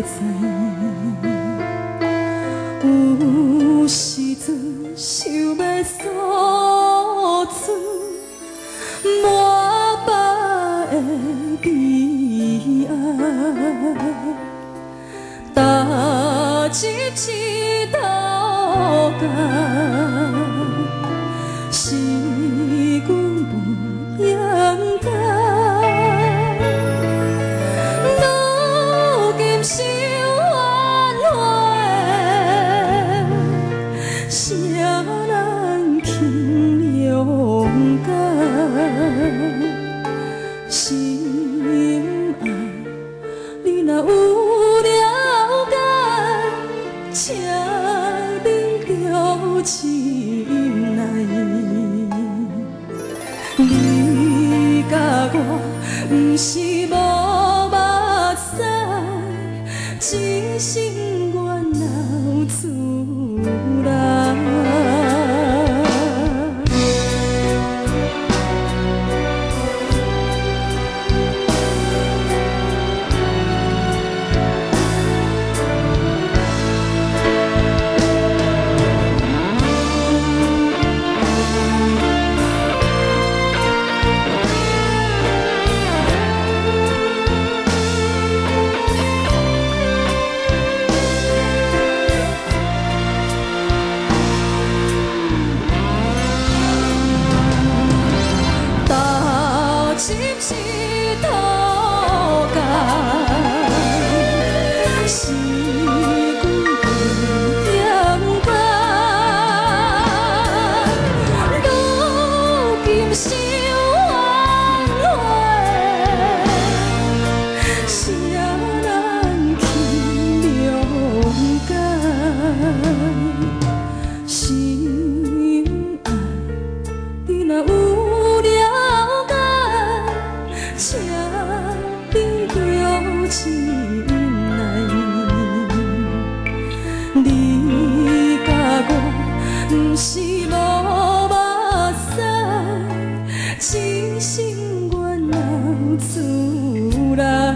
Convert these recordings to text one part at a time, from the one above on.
有时阵想要诉出满腹的悲哀，踏入一道界，是阮不应该。如今想挽回，谁人去了解？心爱，你若有了解，请你留心内。你甲我不是无目屎，只心愿留出来。你甲我不是无目屎，只心愿留出来。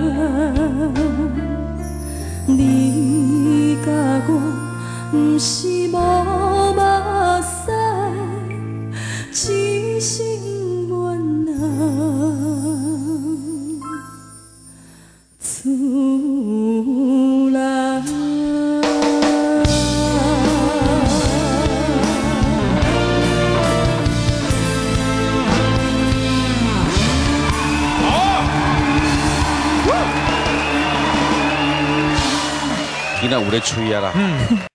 你甲我不是无目屎，只心愿留出来。 今仔有咧吹啊啦。